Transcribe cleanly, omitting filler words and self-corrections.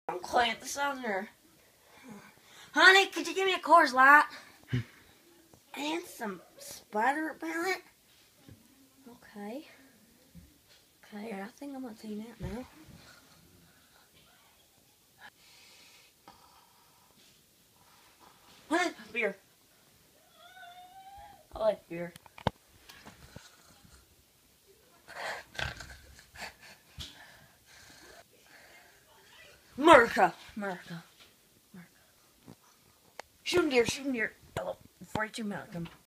I'm Clint the Southerner. Honey, could you give me a Coors Light? And some spider repellent? Okay. Okay, I think I'm gonna take that now. Honey, beer. I like beer. America. America. Shooting deer, shooting deer. Oh, 42 Malcolm.